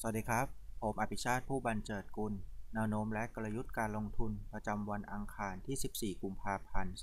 สวัสดีครับผมอภิชาติผู้บรรเจิดกุลแนวโน้มและกลยุทธ์การลงทุนประจำวันอังคารที่ 14 กุมภาพันธ์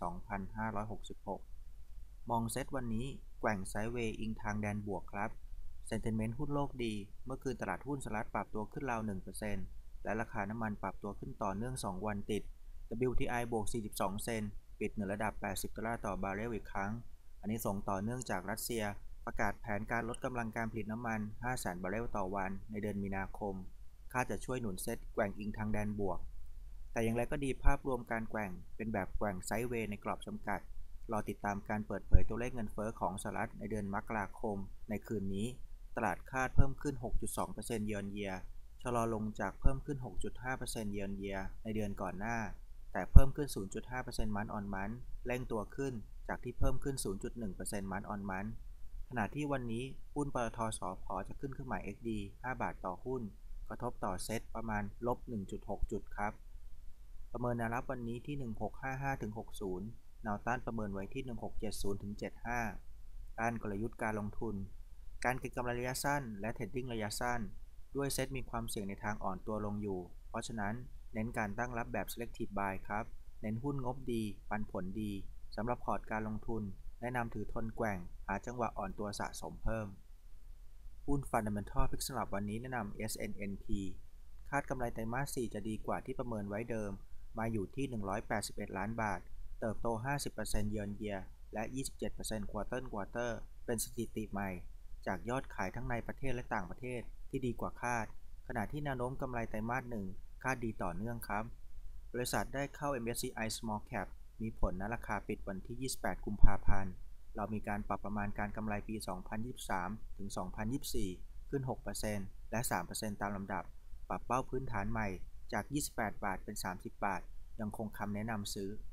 2566 มองเซตวันนี้แกว่งไซด์เวย์อิงทางแดนบวกครับเซนติเมนต์หุ้นโลกดีเมื่อคืนตลาดหุ้นสหรัฐปรับตัวขึ้นราว 1% และราคาน้ำมันปรับตัวขึ้นต่อเนื่อง 2 วันติด WTI บวก 42 เซนต์ปิดเหนือระดับ 80 ดอลลาร์ต่อบาร์เรลอีกครั้งอันนี้ส่งต่อเนื่องจากรัสเซียประกาศแผนการลดกำลังการผลิตน้ำมัน 500,000 บาร์เรลต่อวันในเดือนมีนาคมคาดจะช่วยหนุนเซตแกว่งอิงทางแดนบวกแต่อย่างไรก็ดีภาพรวมการแกว่งเป็นแบบแกว่งไซด์เวย์ในกรอบจำกัด รอติดตามการเปิดเผยตัวเลขเงินเฟ้อของสหรัฐในเดือนมกราคมในคืนนี้ตลาดคาดเพิ่มขึ้น 6.2% year on year ชะลอลงจากเพิ่มขึ้น 6.5% year on year ในเดือนก่อนหน้าแต่เพิ่มขึ้น 0.5% month on month เร่งตัวขึ้นจากที่เพิ่มขึ้น 0.1% month on month ขณะที่วันนี้หุ้นปตท.สผ.จะขึ้นเครื่องหมาย XD 5 บาทต่อหุ้นกระทบต่อเซ็ตประมาณ -1.6 จุดครับประเมินแนวรับวันนี้ที่ 1655-60แนวต้านประเมินไว้ที่ 1670-75 ด้านกลยุทธ์การลงทุนการเก็งกำไรระยะสั้นและเทรดดิ้งระยะสั้นด้วยเซ็ตมีความเสี่ยงในทางอ่อนตัวลงอยู่เพราะฉะนั้นเน้นการตั้งรับแบบ selective buy ครับเน้นหุ้นงบดีปันผลดีสำหรับพอร์ตการลงทุนแนะนำถือทนแกว่งหาจังหวะอ่อนตัวสะสมเพิ่มหุ้น Fundamental Pick สำหรับวันนี้แนะนำ SNNP คาดกำไรไตรมาส 4 จะดีกว่าที่ประเมินไว้เดิมมาอยู่ที่181ล้านบาทเติบโต 50% year on year และ 27% quarter on quarter เป็นสถิติใหม่จากยอดขายทั้งในประเทศและต่างประเทศที่ดีกว่าคาดขณะที่แนวโน้มกำไรไตรมาส 1 คาดดีต่อเนื่องครับบริษัทได้เข้า MSCI Small Cap มีผลณราคาปิดวันที่ 28 กุมภาพันธ์เรามีการปรับประมาณการกำไรปี 2023 ถึง 2024 ขึ้น 6% และ 3% ตามลำดับปรับเป้าพื้นฐานใหม่จาก 28 บาทเป็น 30 บาทยังคงคำแนะนำซื้อ